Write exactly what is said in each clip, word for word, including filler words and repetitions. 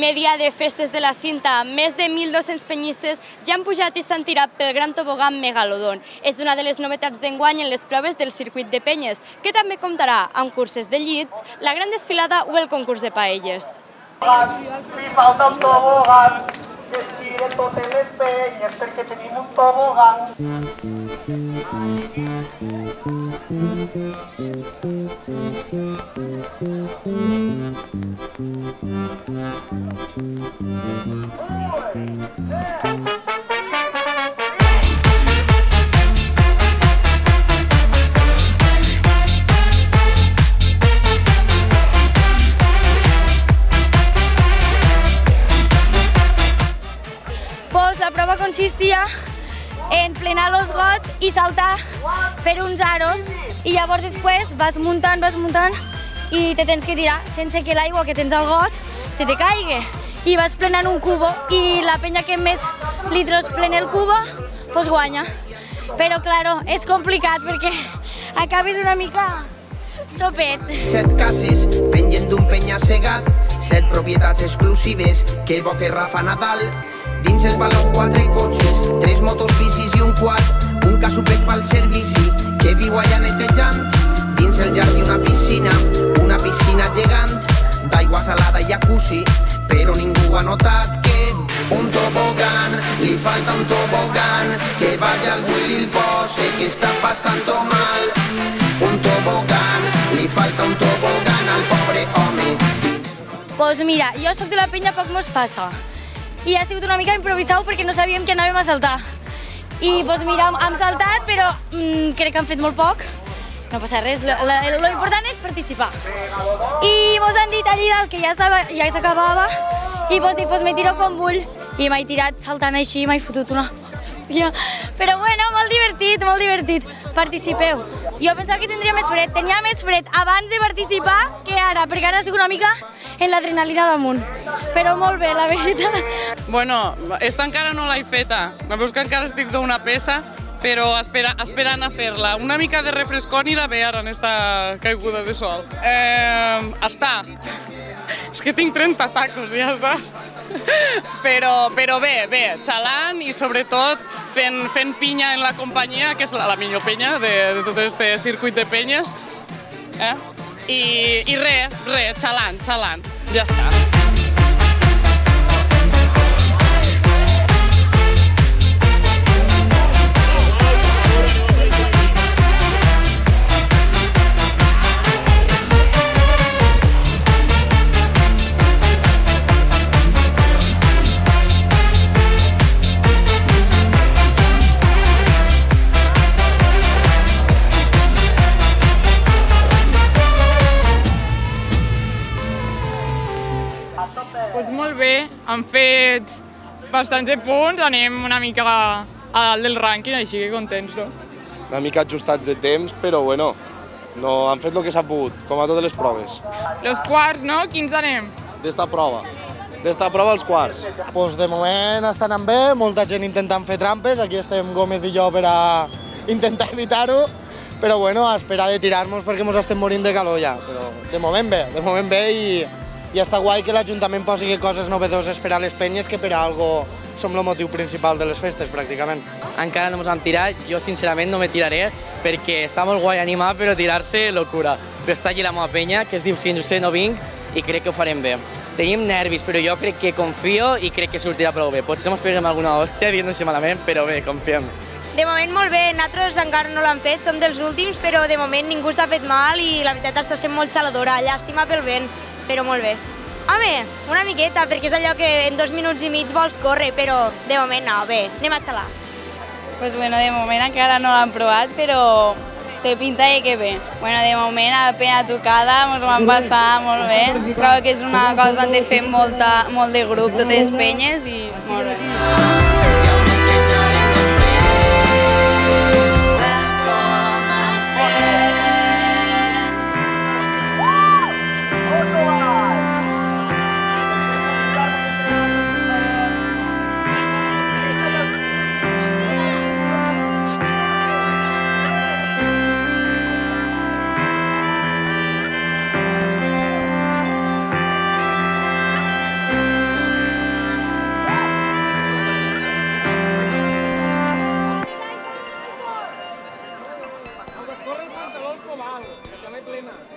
primer dia de festes de la Cinta, més de mil dos-cents penyistes ja han pujat i s'han tirat pel gran tobogan Megalodon. És una de les novetats d'enguany en les proves del circuit de penyes, que també comptarà amb curses de llits, la gran desfilada o el concurs de paelles. Li falta un tobogan, que es tiren totes les penyes perquè tenim un tobogan. Pues la prova consistia en plenar los gots i saltar per uns aros i llavors després vas muntant, vas muntant i te tens que tirar sense que l'aigua que tens al got se te caigui. I vas plenant un cubo i la penya que més litros plena el cubo, pues guanya. Però, claro, és complicat perquè acabes una mica xopet. Set cases pengen d'un penya-segat, set propietats exclusives que evoca Rafa Nadal. Dins es valen quatre cotxes, tres motos, bicis i un quad, un casupet pel servici que viu allà netejant. Dins el jardí una piscina, una piscina gegant, d'aigua salada i jacuzzi, però ningú ha notat que un tobogan, li falta un tobogan, que vaya al bull i el pose que està passant-ho mal. Un tobogan, li falta un tobogan al pobre home. Pues mira, jo soc de la penya poc mos passa. I ha sigut una mica improvisat perquè no sabíem que anàvem a saltar. I pues mira, hem saltat, però mm, crec que han fet molt poc. No passa res, l'important és participar. I mos han dit allí dalt que ja s'acabava i pues dic, pues me tiro com vull. I m'he tirat saltant així i m'he fotut una hòstia. Però bueno, molt divertit, molt divertit. Participeu. Jo pensava que tindria més fred, tenia més fred abans de participar que ara, perquè ara estic una mica en l'adrenalina damunt. Però molt bé, la veritat. Bueno, esta encara no l'he feta. No veus que encara estic d'una peça, però espera, esperant a fer-la. Una mica de refrescor anirà bé ara en esta caiguda de sol. Eh, està. És que tinc trenta tacos, ja saps? Però, però bé, bé, xalant i sobretot fent, fent pinya en la companyia, que és la, la millor penya de, de tot este circuit de penyes. Eh? I, i res, res, xalant, xalant, ja està. Doncs molt bé, han fet bastants punts, anem una mica a dalt del rànquing, així que contents, no? Una mica ajustats de temps, però bueno, no, han fet el que s'ha pogut, com a totes les proves. Los quarts, no? Quins anem? D'esta prova, d'esta prova els quarts. Pues de moment estan anant bé, molta gent intentant fer trampes, aquí estem Gómez i jo per a intentar evitar-ho, però bueno, a esperar de tirar-nos perquè ens estem morint de calor ja, però de moment bé, de moment bé i i està guai que l'Ajuntament posi coses novedoses per a les penyes, que per a algo som el motiu principal de les festes, pràcticament. Encara no ens hem tirat, jo sincerament no me tiraré, perquè està molt guai animar, però tirar-se, locura. Però està allí la meva penya, que es diu Si no sé no vinc, i crec que ho farem bé. Tenim nervis, però jo crec que confio i crec que sortirà prou bé. Potser ens peguem alguna hòstia dient-nos malament, però bé, confiem. De moment molt bé, nosaltres encara no l'hem fet, som dels últims, però de moment ningú s'ha fet mal i la veritat està sent molt xaladora, llàstima pel vent, però molt bé. Home, una miqueta, perquè és allò que en dos minuts i mig vols córrer, però de moment no, bé, anem a xalar. Pues bueno, de moment encara no l'han provat, però té pinta de que bé. Bueno, de moment a la penya tocada ens ho vam passar molt bé. Trobo que és una cosa que han de fer molta, molt de grup, totes les penyes, i molt bé.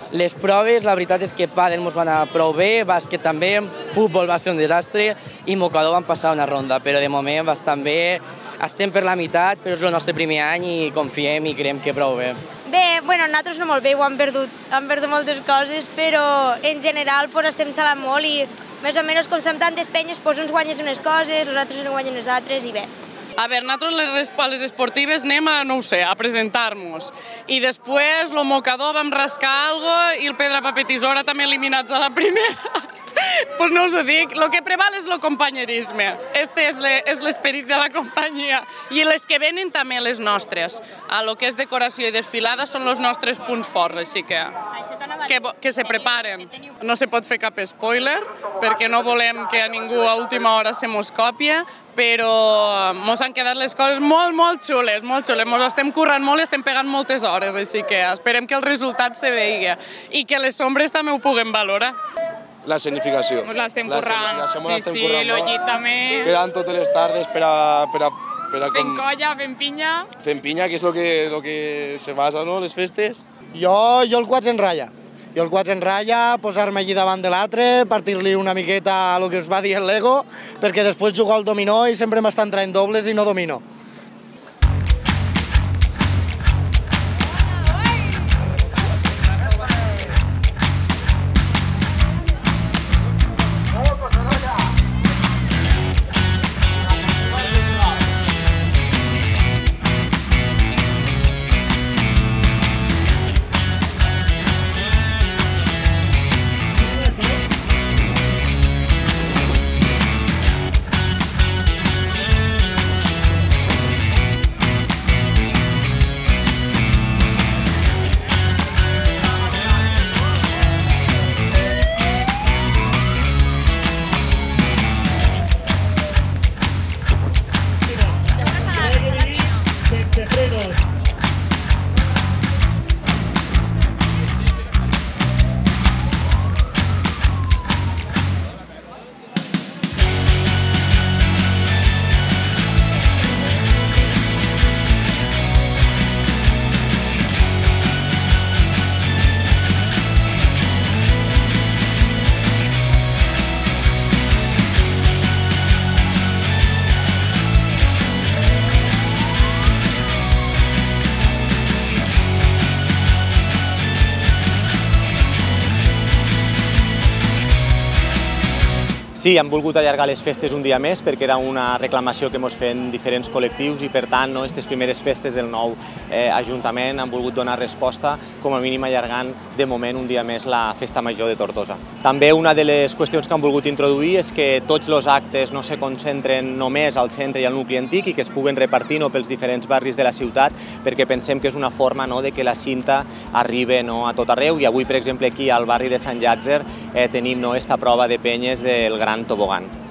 Les proves, la veritat és que pàdel ens va anar prou bé, bàsquet també, futbol va ser un desastre i mocador vam passar una ronda, però de moment bastant bé. Estem per la meitat, però és el nostre primer any i confiem i creiem que prou bé. Bé, bueno, nosaltres no molt bé, ho hem perdut, hem perdut moltes coses, però en general pues, estem xalant molt i més o menys com som tantes penyes, pues, uns guanyes unes coses, els altres no guanyen les altres i bé. A veure, nosaltres les, les esportives anem a, no ho sé, a presentar-nos. I després, el mocador vam rascar algo i el pedra, paper, tisora també eliminats a la primera. Pues no us ho dic, el que preval és el companyerisme. Este és l'esperit de la companyia. I les que venen també les nostres. A lo que és decoració i desfilada són els nostres punts forts, així que que, que se preparen. No se pot fer cap spoiler, perquè no volem que a ningú a última hora se mos copia, però mos han quedat les coses molt, molt xules, molt xules. Mos estem currant molt i estem pegant moltes hores, així que esperem que el resultat se vegi i que les sombres també ho puguem valorar. La escenificació. Mos l'estem currant, sí, sí, el l'ollit també. Quedant totes les tardes per a... Per a, per a fent colla, fent pinya. Fent pinya, que és el que, lo que se basa, no?, les festes. Jo, jo el quatre en ratlla. Jo el quatre en ratlla, posar-me allí davant de l'altre, partir-li una miqueta el que us va dir el Lego, perquè després jugo al dominó i sempre m'està entrant dobles i no domino. Sí, hem volgut allargar les festes un dia més perquè era una reclamació que ens feien diferents col·lectius i per tant aquestes primeres festes del nou Ajuntament han volgut donar resposta, com a mínim allargant de moment un dia més la Festa Major de Tortosa. També una de les qüestions que han volgut introduir és que tots els actes no se concentren només al centre i al nucli antic i que es puguen repartir pels diferents barris de la ciutat perquè pensem que és una forma de que la cinta arribi a tot arreu i avui, per exemple, aquí al barri de Sant Llàtzer tenim aquesta prova de penyes del Gran Tobogán.